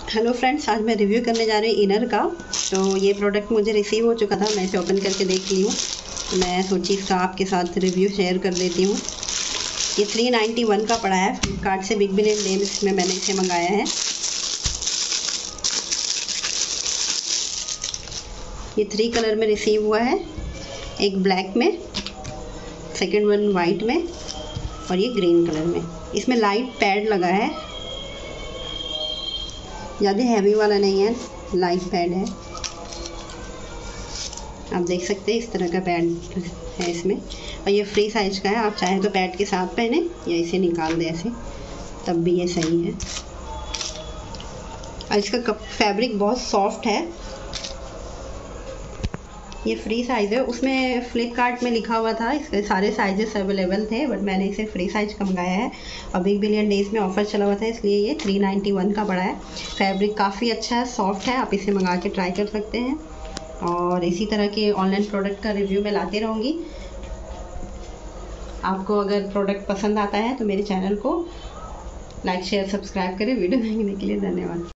Hello friends, आज मैं review करने जा रही हूँ इनर का। तो ये प्रोडक्ट मुझे रिसीव हो चुका था, मैं इसे ओपन करके देख ली हूँ। तो मैं सोची इसका आपके साथ रिव्यू शेयर कर देती हूँ। ये 391 का पड़ा है फ्लिपकार्ट से। बिग बिलियन डेज में मैंने इसे मंगाया है। ये 3 कलर में रिसीव हुआ है, एक ब्लैक में, सेकेंड वन वाइट में और ये ग्रीन कलर में। इसमें लाइट पैड लगा है, ज़्यादा हैवी वाला नहीं है, लाइट पैड है। आप देख सकते हैं इस तरह का पैड है इसमें, और ये फ्री साइज का है। आप चाहे तो पैड के साथ पहने या इसे निकाल दें ऐसे, तब भी ये सही है। और इसका फैब्रिक बहुत सॉफ्ट है। ये फ्री साइज़ है, उसमें फ्लिपकार्ट में लिखा हुआ था इसके सारे साइजेस अवेलेबल थे, बट मैंने इसे फ्री साइज का मंगाया है। और बिग बिलियन डेज में ऑफर चला हुआ था, इसलिए ये 391 का पड़ा है। फैब्रिक काफ़ी अच्छा है, सॉफ्ट है। आप इसे मंगा के ट्राई कर सकते हैं, और इसी तरह के ऑनलाइन प्रोडक्ट का रिव्यू मैं लाती रहूँगी। आपको अगर प्रोडक्ट पसंद आता है तो मेरे चैनल को लाइक शेयर सब्सक्राइब करें। वीडियो देखने के लिए धन्यवाद।